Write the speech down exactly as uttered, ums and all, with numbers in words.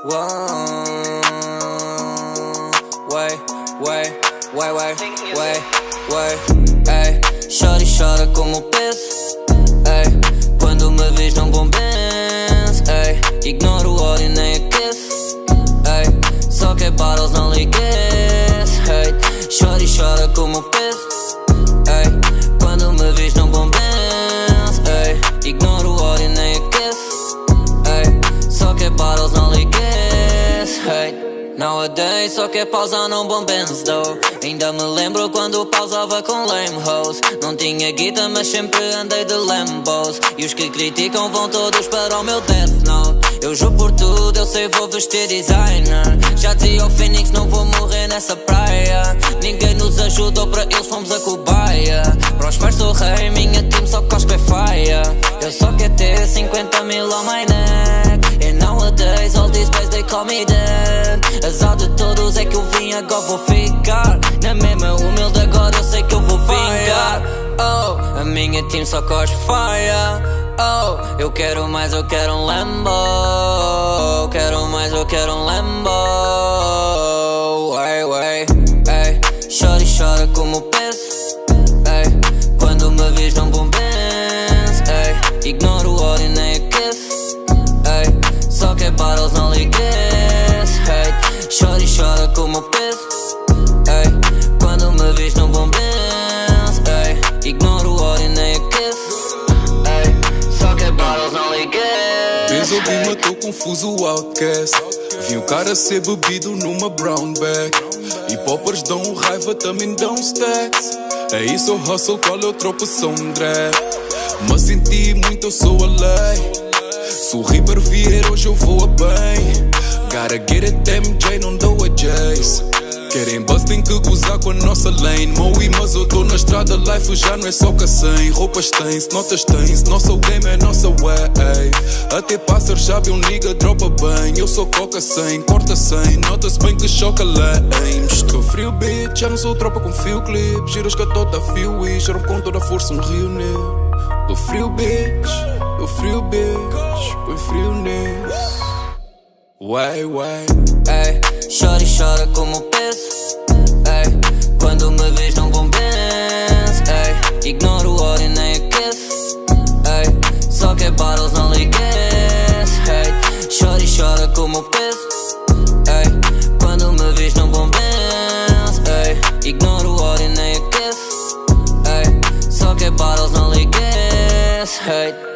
Way, way, way, way, way, way. Ei, chora e chora como peso. Ei, quando me vis não compenso. Ei, ignoro o ódio e nem aqueço. Ei, só que battles não ligues. Ei, chora e chora como peso. Ei, quando me vis não compenso. Ei, ignoro o ódio e nem aqueço. Ei, só que battles não ligues. Ei, nowadays só quer pausar num bom Benz though. Ainda me lembro quando pausava com lame hoes. Não tinha guita mas sempre andei de Lambos. E os que criticam vão todos para o meu Death Note. Eu juro por tudo, eu sei vou vestir designer. Já dizia ao Phoenix, não vou morrer nessa praia. Ninguém nos ajudou, para eles fomos a cobaia. Para os pais sou rei, minha team só cospe faia. Eu só quero ter cinquenta mil on my neck. And nowadays all these guys they call me dead. Azar de todos é que eu vim, agora vou ficar. Na mesma humilde agora eu sei que eu vou vingar. Oh, a minha team só cospe faia. Oh, eu quero mais, eu quero um Lambo. Quero mais, eu quero um Lambo. Way, way, ei, chora e chora como peso. Ei, quando me vis não compenso. Ei, ignoro o ódio e nem aqueço. Ei, só que battles não ligues. Ei, chora e chora como peso. Ei, quando me vis não compenso. Ei, ignoro o ódio e nem aqueço. Vez ouvi-me, tô confuso, o outcast. Vi o cara ser bebido numa brown bag. E poppers dão raiva, também dão stacks. É isso o hustle, qual é o tropeção drag. Mas senti muito, eu sou a lei. Sorri para vier, hoje eu vou a bem. Gotta get it, M J, não dou a Jace. Querem buzz, tem que gozar com a nossa lane. Moe, mas eu tô na estrada, life já não é só cacém. Roupas tens, notas tens, nosso game é nossa wave. Até pássaros sabe um nigga dropa bem. Eu sou coca cem, corta cem, nota-se bem que choca lames. Estou frio bitch, já não sou tropa com fio clip. Giras que a tota fio e geram com toda a força um rio nele. Tô frio bitch, tô frio bitch, põe frio nisso. Way, way. Ei, chora e chora como peso. Ei, quando me vis não compenso. Ei, ignoro o ódio e nem aqueço. Ei, só que battles não ligues. Ei, chora e chora como peso. Ei, quando me vis não compenso. Ei, ignoro o ódio e nem aqueço. Ei, só que battles não ligues. Ei.